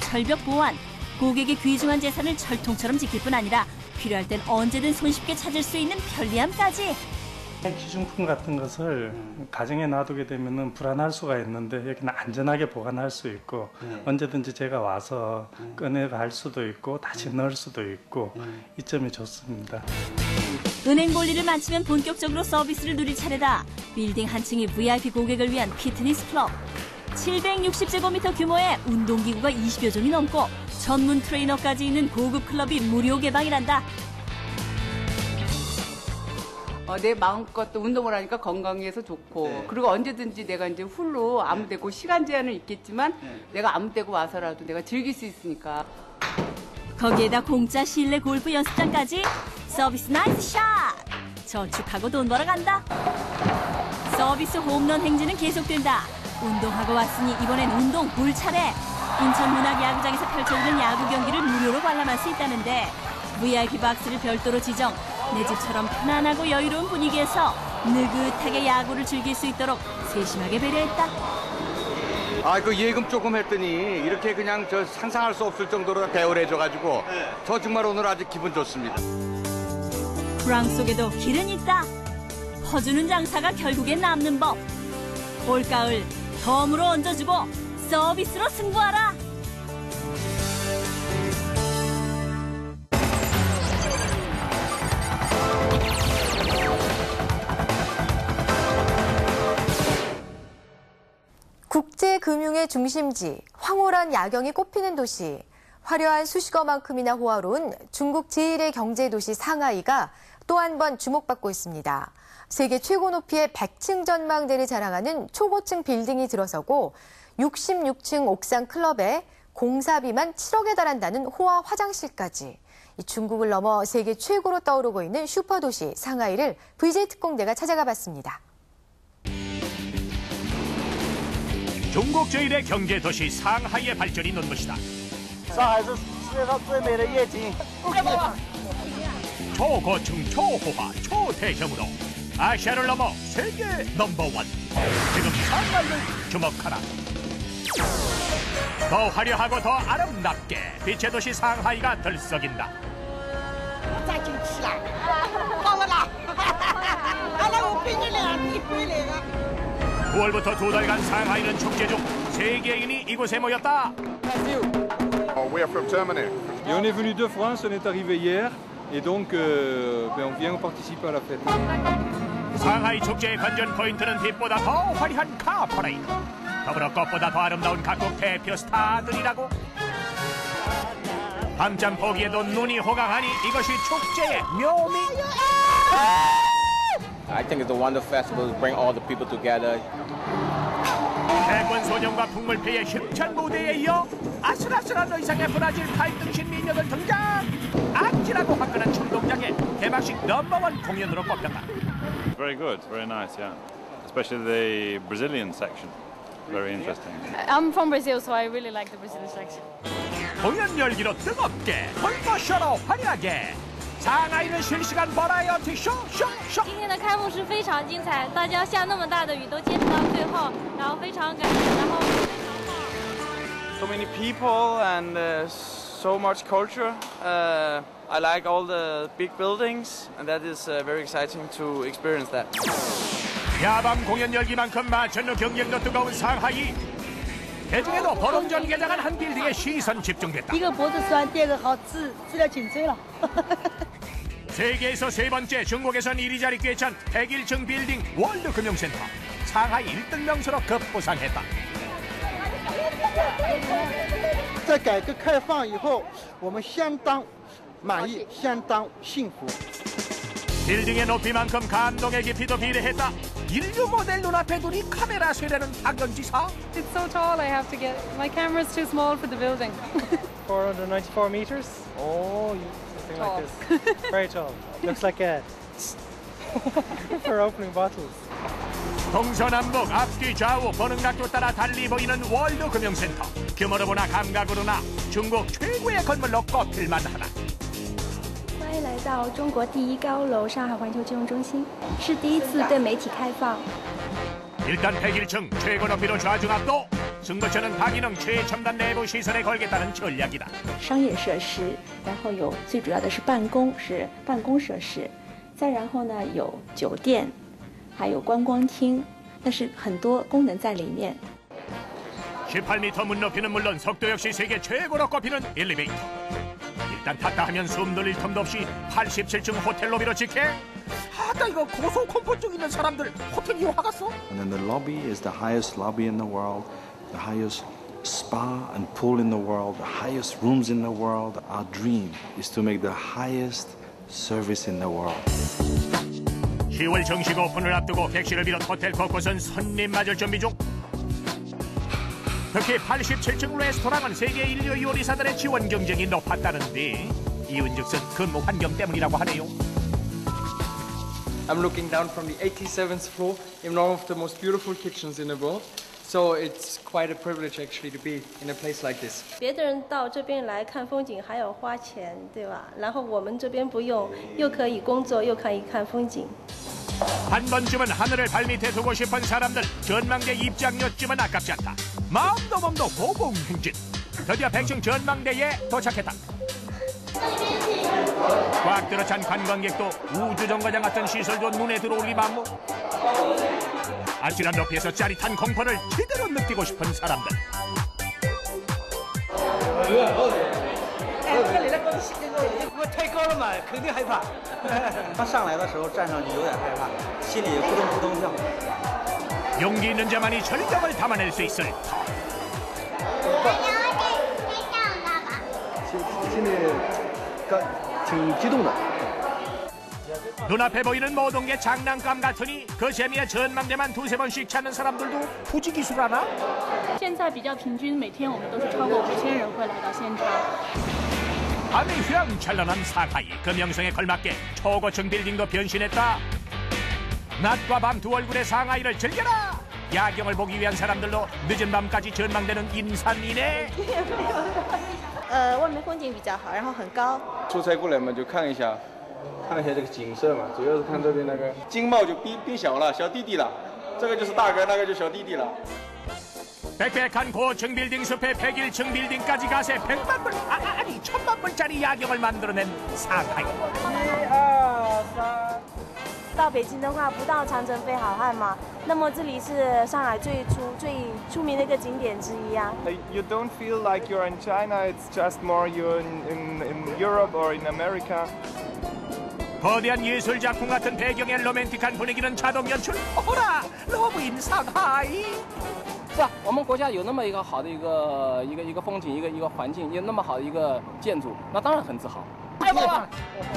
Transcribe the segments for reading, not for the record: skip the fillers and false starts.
철벽 보완, 고객의 귀중한 재산을 철통처럼 지킬 뿐 아니라 필요할 땐 언제든 손쉽게 찾을 수 있는 편리함까지. 기중품 같은 것을 가정에 놔두게 되면 불안할 수가 있는데 여기는 안전하게 보관할 수 있고 언제든지 제가 와서 꺼내갈 수도 있고 다시 넣을 수도 있고 이 점이 좋습니다. 은행 볼일을 마치면 본격적으로 서비스를 누릴 차례다. 빌딩 한 층이 VIP 고객을 위한 피트니스 클럽. 760제곱미터 규모의 운동기구가 20여 종이 넘고 전문 트레이너까지 있는 고급 클럽이 무료 개방이란다. 내 마음껏 또 운동을 하니까 건강해서 좋고 그리고 언제든지 내가 이제 훌로 아무 데고 시간 제한은 있겠지만 내가 아무 데고 와서라도 내가 즐길 수 있으니까. 거기에다 공짜 실내 골프 연습장까지. 서비스 나이스 샷! 저축하고 돈 벌어 간다. 서비스 홈런 행진은 계속된다. 운동하고 왔으니 이번엔 운동 볼 차례. 인천문학야구장에서 펼쳐지는 야구 경기를 무료로 관람할 수 있다는데 VIP 박스를 별도로 지정. 내 집처럼 편안하고 여유로운 분위기에서 느긋하게 야구를 즐길 수 있도록 세심하게 배려했다. 그 예금 조금 했더니 이렇게 그냥 저 상상할 수 없을 정도로 대우를 해줘가지고 저 정말 오늘 아주 기분 좋습니다. 불황 속에도 길은 있다. 퍼주는 장사가 결국엔 남는 법. 올가을 덤으로 얹어주고 서비스로 승부하라. 국제금융의 중심지, 황홀한 야경이 꽃피는 도시, 화려한 수식어만큼이나 호화로운 중국 제1의 경제도시 상하이가 또 한 번 주목받고 있습니다. 세계 최고 높이의 100층 전망대를 자랑하는 초고층 빌딩이 들어서고 66층 옥상 클럽에 공사비만 7억에 달한다는 호화 화장실까지. 중국을 넘어 세계 최고로 떠오르고 있는 슈퍼도시 상하이를 VJ 특공대가 찾아가 봤습니다. 중국 제1의 경제도시 상하이의 발전이 눈부시다. 초고층, 초호화, 초대형으로 아시아를 넘어 세계 넘버원. 지금 상하이를 주목하라. 더 화려하고 더 아름답게 빛의 도시 상하이가 들썩인다. 9월부터 2달간 상하이는 축제 중 세계인이 이곳에 모였다. We are from Germany. Et on est venu de France, on est arrivé hier, et donc on vient participer à la fête. 상하이 축제의 관전 포인트는 빛보다 더 화려한 카 퍼레이드. 더불어 꽃보다 더 아름다운 각국 대표 스타들이라고. 밤잠 포기에도 눈이 호강하니 이것이 축제의 묘미. I think it's a wonderful festival to bring all the people together. 태권 소년과 풍물패의 힘찬 무대에 이어 아슬아슬한 의상의 브라질 팔등신 미녀들 등장. 아찔하고 화끈한 춤동작에 개막식 넘버원 공연으로 꼽혔다. Very good, very nice, yeah. Especially the Brazilian section. Very interesting. I'm from Brazil, so I really like the Brazilian section. 공연 열기로 뜨겁게, 홀모쇼로 화려하게. 상하이는 실시간 버라이어티 쇼. 今天的开幕式非常精彩，大家下那么大的雨都坚持到最后，然后非常感人，然后非常棒。 So many people and so much culture. I like all the big buildings, and that is very exciting to experience that. 야밤 공연 열기만큼 마천루 경쟁도 뜨거운 상하이. 대중에도 보름전 개장한 한 빌딩에 시선 집중됐다. 一个脖子酸，第二个好治疗颈椎了。 세계에서 세 번째, 중국에선 1위 자리 꿰찬 101층 빌딩 월드금융센터. 상하이 1등 명소로 급부상했다. 在改革开放以后，我们相当满意，相当幸福。 빌딩의 높이만큼 감동의 깊이도 비례했다. 인류 모델 눈앞에 두니 카메라 쇠라는 박연지사. It's so tall, I have to get my camera is too small for the building. 494 meters. Oh, something like this. Very tall. Looks like a for opening bottles. 동서남북 앞뒤 좌우 보는 각도 따라 달리 보이는 월드금융센터. 규모로 보나 감각으로나 중국 최고의 건물로 꼽힐 만하다. 欢迎来到中国第一高楼上海环球金融中心，是第一次对媒体开放。 일단 101층 최고 높이로 좌중압도 승부처는 다기능 최첨단 내부 시설에 걸겠다는 전략이다. 商业设施，然后有最主要的是办公设施，再然后呢有酒店，还有观光厅，但是很多功能在里面。 18m 문 높이는 물론 속도 역시 세계 최고로 꼽히는 엘리베이터. 일단 탔다 하면 숨 돌릴 틈도 없이 87층 호텔 로비로 직해. 나 이거 고소 공포증 있는 사람들 호텔 이용하겠어? And then the lobby is the highest lobby in the world, the highest spa and pool in the world, the highest rooms in the world. Our dream is to make the highest service in the world. 10월 정식 오픈을 앞두고 객실을 비롯 호텔 곳곳은 손님 맞을 준비 중. 특히 87층 레스토랑은 세계 인류 요리사들의 지원 경쟁이 높았다는데 이은즉슨 근무 환경 때문이라고 하네요. I'm looking down from the 87th floor in one of the most beautiful kitchens in the world. So it's quite a privilege actually to be in a place like this. 别的人到这边来看风景还要花钱，对吧？然后我们这边不用，又可以工作，又可以看风景。 한 번쯤은 하늘을 발밑에 두고 싶은 사람들 전망대 입장료쯤은 아깝지 않다. 마음도 몸도 고공행진. 드디어 100층 전망대에 도착했다. 꽉 들어찬 관광객도 우주정거장 같은 시설도 눈에 들어올리 만무. 아찔한 높이에서 짜릿한 공포를 제대로 느끼고 싶은 사람들. 因为太高了嘛，肯定害怕。刚上来的时候站上去有点害怕，心里扑通扑通跳。 용기 있는 자만이 절정을 담아낼 수 있을 터. 心里挺激动的。 눈앞에 보이는 모든 게 장난감 같으니 그 재미에 전망대만 두세 번씩 찾는 사람들도 부지기수라나? 现在比较平均，每天我们都是超过5000人会来到现场。 밤의 휘황찬란한 상하이 그 명성에 걸맞게 초고층 빌딩도 변신했다. 낮과 밤 두 얼굴의 상하이를 즐겨라. 야경을 보기 위한 사람들로 늦은 밤까지 전망되는 인산이네. 外面风景比较好，然后很高。 出差过来嘛，就看一下这个景色嘛，主要是看这边那个经贸就变小了，小弟弟了。这个就是大哥，那个就小弟弟了。 빽빽한 고층 빌딩 숲에 101층 빌딩까지 가세 100만 불, 아니 1000만 불짜리 야경을 만들어낸 상하이. 1、2、3。到北京的话，不到长城非好汉嘛。那么这里是上海最出名的一个景点之一啊。 You don't feel like you're in China. It's just more you're in Europe or in America. 거대한 예술 작품 같은 배경의 로맨틱한 분위기는 자동 연출. 어라, 러브인 상하이. 是啊，我们国家有那么一个好的一个风景，一个环境，有那么好的一个建筑，那当然很自豪。太棒了！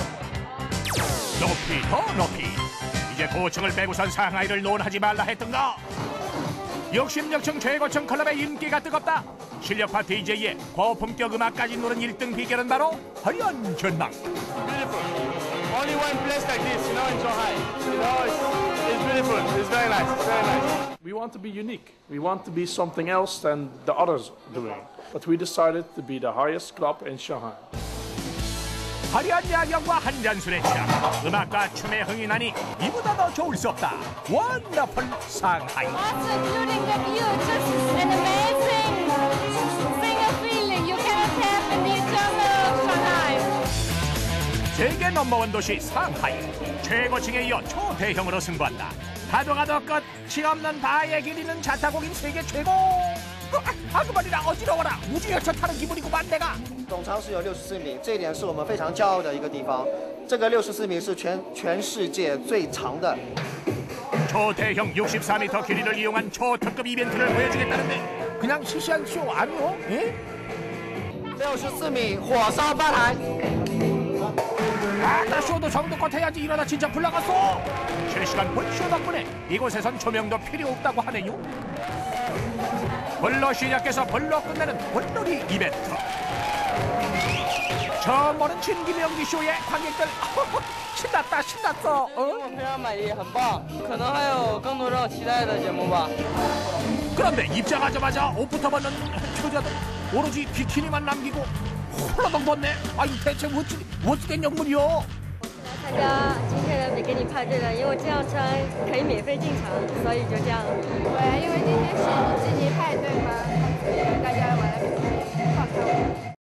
높이 더 높이. 이제 고층을 빼고선 상하이를 논하지 말라 했던가. 66층 최고층 클럽의 인기가 뜨겁다. 실력파 DJ의 고품격 음악까지 노는 1등 비결은 바로 화려한 전망. Only one place like this, you know, in Shanghai. You know, it's beautiful. It's very nice. It's very nice. We want to be unique. We want to be something else than the others doing. But we decided to be the highest club in Shanghai. 화려한 야경과 한잔술의 취향, 음악과 춤에 흥이 나니 이보다 더 좋을 수 없다. 원더풀 상하이. Including the view, just an amazing single feeling you cannot have in the jungle of Shanghai. 세계 넘버원 도시 상하이. 최고층에 이어 초대형으로 승부한다. 가도 끝이 없는 바의 길이는 차 타고 긴 세계 최고. 그 말이라 어지러워라. 우주열차 타는 기분이구만 내가. 总长是有64米，这一点是我们非常骄傲的一个地方。这个64米是全世界最长的。 초대형 64m 길이를 이용한 초특급 이벤트를 보여주겠다는데 그냥 시시한 쇼 아니요? 64米火烧吧台。 나 쇼도 정도껏 해야지 이러다 진짜 불나갔어. 실시간 본쇼 덕분에 이곳에선 조명도 필요 없다고 하네요. 불로 시작해서 불로 끝내는 불놀이 이벤트. 처음 보는 진기명기 쇼에 관객들 신났다 신났어. 非常满意，很棒。可能还有更多让我期待的节目吧。 그런데 입장하자마자 옷부터 벗는 효자들 오로지 비키니만 남기고 홀라덩 벗네. 아이 대체 어찌된 영문이요? 参加今天的比基尼派对了，因为这样穿可以免费进场，所以就这样。 对，因为今天是比基尼派对嘛，所以大家玩的比较放松。